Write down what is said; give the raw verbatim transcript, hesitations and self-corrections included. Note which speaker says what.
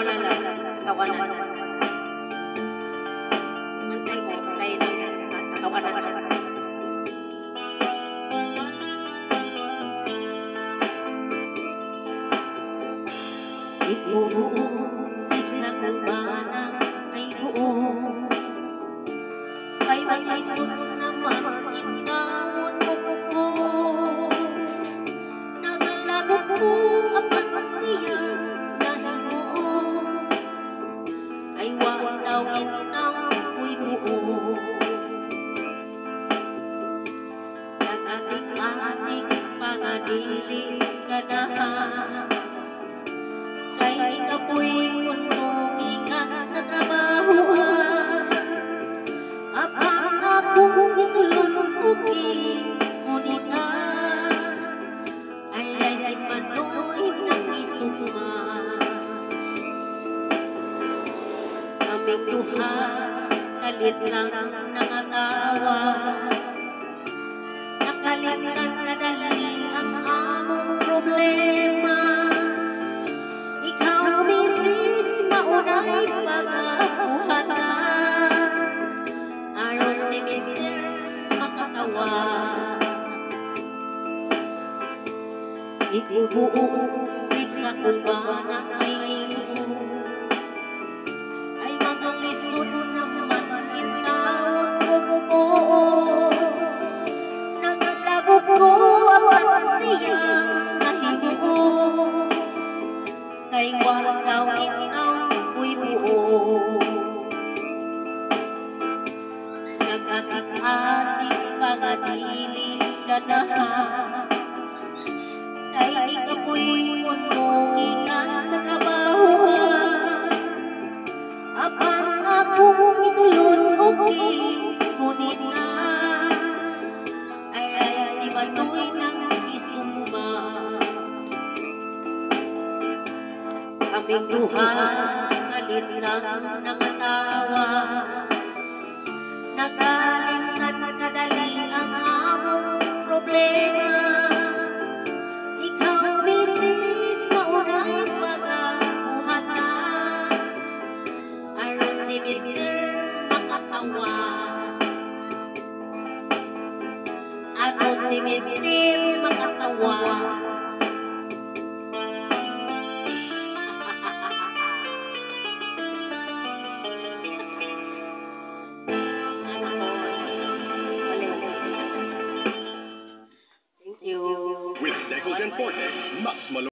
Speaker 1: malala, tawanan. Mantay mo, tayo na, tawanan. Ibuo, sa kubana, ay buo. Ay malisod naman, inawon ko. Naglagot ko ang pagsiya dahil mo. Ay walawin ng ako'y buo. Nagatik-atik, pagadilig ka na. Kay ikapoy muntong ingat sa trabahoan. Apang akong isulong-uking, ngunit na ay ay si Manoy ng isuma. Kaming duha, kalit lang nangatawa. Nakalitan na dali ang among problema. Ikaw, misis, maunay pag-abuhan na. Aron si mister makatawa. Ikubuo, trip sa kubana ay imo. Ay magalisod naman intawon ko mo. Naglagot ko ang pagsiyang nahimo. Kay walaw ikaw ko'y buo. Nagatik-atik pagadilig ka na. Kay ikapoy muntong ingat sa trabahoan. Apang akong isulong-uking, ngunit na ay ay si Manoy ng isuma. Kaming duha, kalit lang nangatawa. Nagalitan kadali ang among problema. Ikaw, misis, maunay pag-abuhan na. Aron si mister makatawa. Aron si mister makatawa. With Decogen Forte, Max Malone.